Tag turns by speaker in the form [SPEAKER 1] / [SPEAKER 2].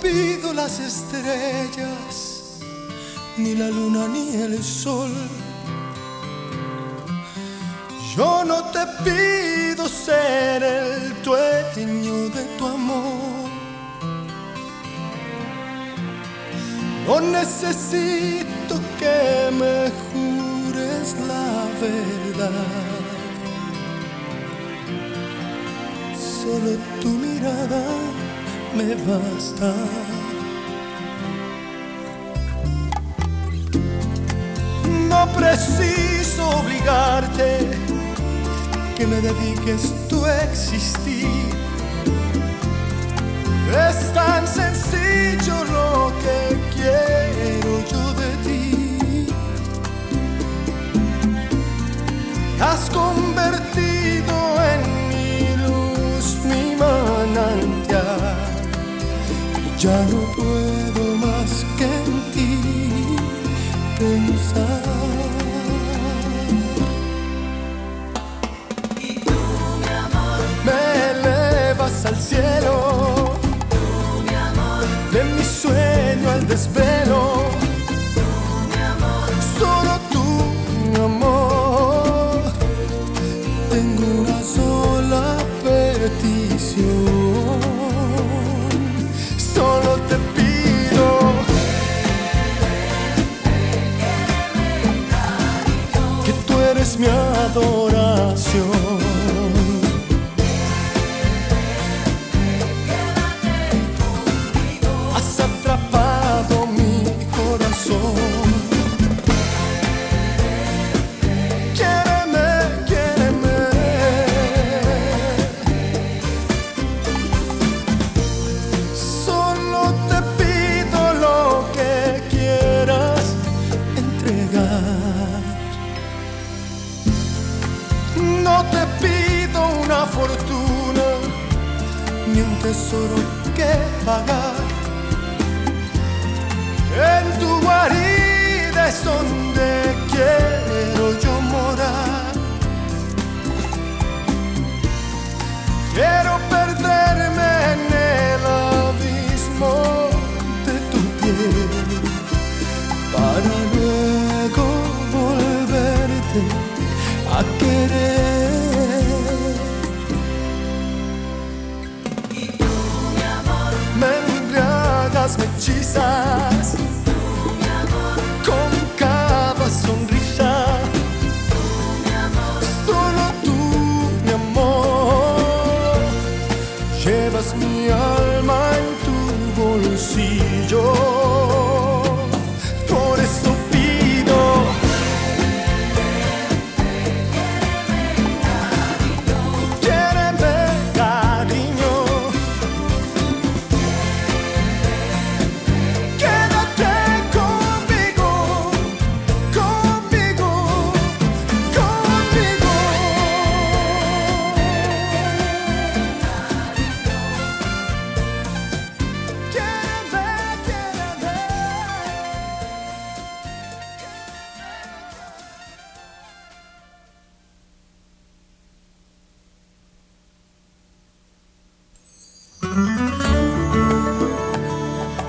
[SPEAKER 1] pido las estrellas, ni la luna ni el sol. Yo no te pido ser el dueño de tu amor. No necesito que me jures la verdad. Solo tu mirada me basta. No preciso obligarte que me dediques tu existir. Es tan sencillo lo que quiero yo de ti. Has convertido en mi luz, mi manantial. Ya no puedo más que en ti pensar.
[SPEAKER 2] Y tú, mi amor,
[SPEAKER 1] me elevas al cielo.
[SPEAKER 2] tú, mi amor,
[SPEAKER 1] De mi sueño al desvelo.
[SPEAKER 2] tú, mi amor,
[SPEAKER 1] Solo tú, mi amor. Tengo una sola petición. Solo te pido que tú eres mi adoración. Has atrapado mi corazón. Quiéreme, quiéreme. Solo te pido lo que quieras entregar. No te pido una fortuna ni un tesoro que pagar. En tu guarida es donde quiero yo morar. Quiero perderme en el abismo de tu piel para luego volverte a querer.
[SPEAKER 2] y tú, mi amor,
[SPEAKER 1] Me embriagas, me hechizas
[SPEAKER 2] tú, mi amor,
[SPEAKER 1] con cada sonrisa.
[SPEAKER 2] tú, mi amor,
[SPEAKER 1] Solo tú, mi amor, llevas mi alma en tu bolsillo.